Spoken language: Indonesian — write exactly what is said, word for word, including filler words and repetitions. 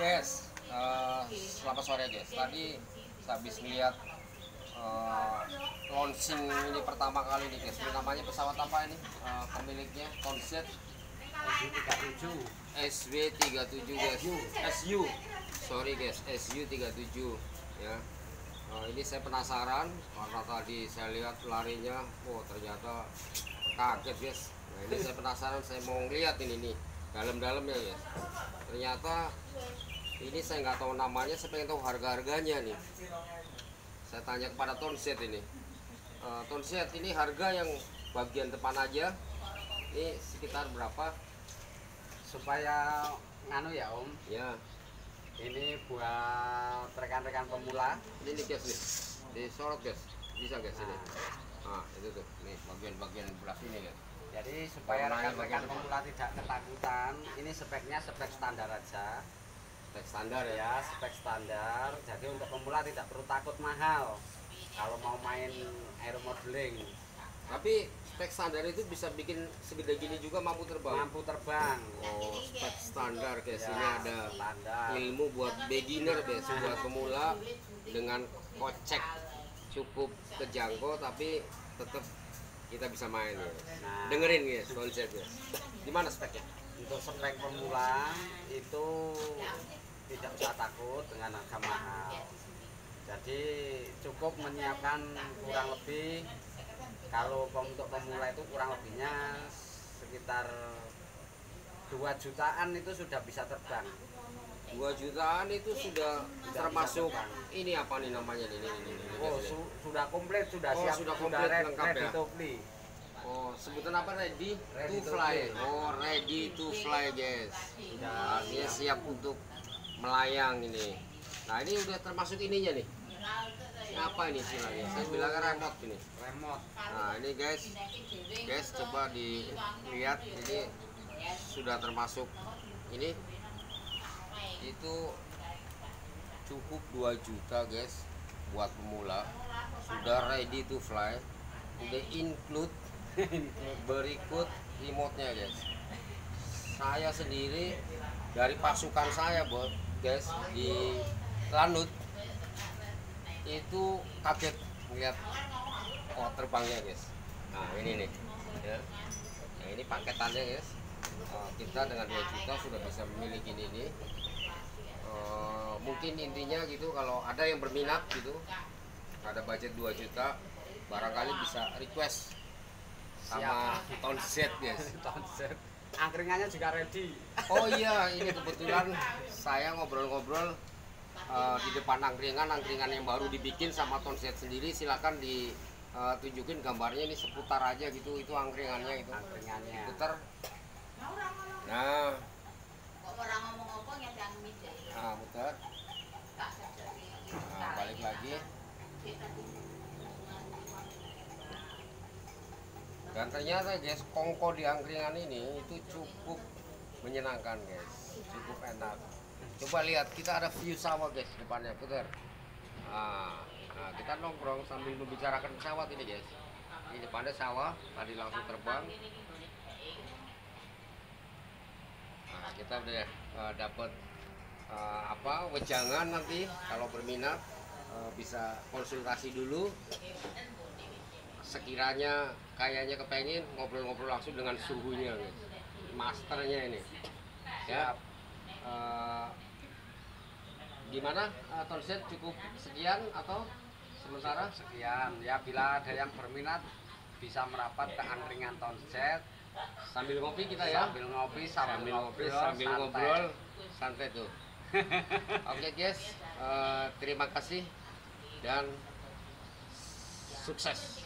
Guys, uh, selamat sore guys. Tadi saya habis lihat uh, launching ini pertama kali nih guys. Ini namanya pesawat apa ini? Uh, pemiliknya Tonsjet S W tiga puluh tujuh guys. S U. Sorry guys, S U tiga puluh tujuh ya. Uh, ini saya penasaran karena tadi saya lihat larinya, oh ternyata kaget guys. Nah ini saya penasaran, saya mau ngeliat ini nih dalam-dalamnya ya. Ternyata ini saya nggak tahu namanya, saya pengen tahu harga-harganya nih. Saya tanya kepada Tonsjet ini. Uh, Tonsjet ini harga yang bagian depan aja ini sekitar berapa? Supaya nganu ya Om. Ya. Ini buat rekan-rekan pemula. Ini nih guys nih. Disorot guys. Bisa guys ini. Nah, itu tuh. Nih bagian-bagian belah sini guys. Jadi supaya rekan-rekan pemula tidak ketakutan, ini speknya spek standar aja. Spek standar ya. Ya, spek standar. Jadi untuk pemula tidak perlu takut mahal kalau mau main aeromodeling. Tapi spek standar itu bisa bikin segede gini juga mampu terbang. Mampu terbang. Oh, spek standar guys. Ya, ini ada standar. ilmu buat beginner guys, buat pemula dengan kocek cukup kejangkau tapi tetap kita bisa main ya. Nah, Dengerin guys konsepnya. Gimana speknya? untuk spek pemula itu tidak usah takut dengan harga mahal. Jadi cukup menyiapkan kurang lebih, kalau untuk pemula itu kurang lebihnya sekitar dua jutaan itu sudah bisa terbang. dua jutaan itu sudah, Sudah termasuk bisa ini apa nih namanya nih, ini, ini, ini, Oh, guys, ini. su sudah komplit, sudah Oh, siap, sudah komplit, ready, lengkap ready ya? to fly. Oh, sebutan apa? Ready, Ready to to fly. fly. Oh, ready to fly guys. Sudah Artinya siap untuk melayang ini. Nah ini udah termasuk ininya nih. Ini apa ini istilahnya? Saya bilangnya remote ini. remote. Nah ini guys, guys coba dilihat, ini sudah termasuk ini. Itu cukup dua juta guys buat pemula. Sudah ready to fly. Udah include berikut remote-nya guys. Saya sendiri dari pasukan saya bos guys di Lanut itu kaget melihat oh terbangnya guys. Nah ini nih ya. Nah ini paketannya guys. Uh, kita dengan dua juta sudah bisa memiliki ini. Uh, mungkin intinya gitu, kalau ada yang berminat gitu, ada budget dua juta, barangkali bisa request sama Tonsjet guys. Tonsjet. Angkringannya juga ready. Oh iya, ini kebetulan saya ngobrol-ngobrol uh, di depan angkringan, angkringan yang baru dibikin sama Tonsjet sendiri. Silakan ditunjukin gambarnya, ini seputar aja gitu, itu angkringannya itu. Angkringannya. Putar. Nah, nah putar. Nah, balik lagi. Dan ternyata guys, kongko di angkringan ini itu cukup menyenangkan guys, cukup enak. Coba lihat, kita ada view sawah guys depannya, putar. Nah, nah kita nongkrong sambil membicarakan pesawat ini guys. Di depannya sawah, tadi langsung terbang. Nah, kita udah uh, dapat uh, apa wejangan, nanti kalau berminat uh, bisa konsultasi dulu. Sekiranya kayaknya kepengen ngobrol-ngobrol langsung dengan suhunya guys, masternya ini ya. Uh, gimana uh, Tonsjet cukup sekian atau sementara Sekian ya, bila ada yang berminat bisa merapat ke angkringan Tonsjet sambil ngopi kita ya, sambil ngopi sambil, sambil ngopi ngobrol, sambil santai. ngobrol santai tuh. Oke guys, uh, terima kasih dan sukses.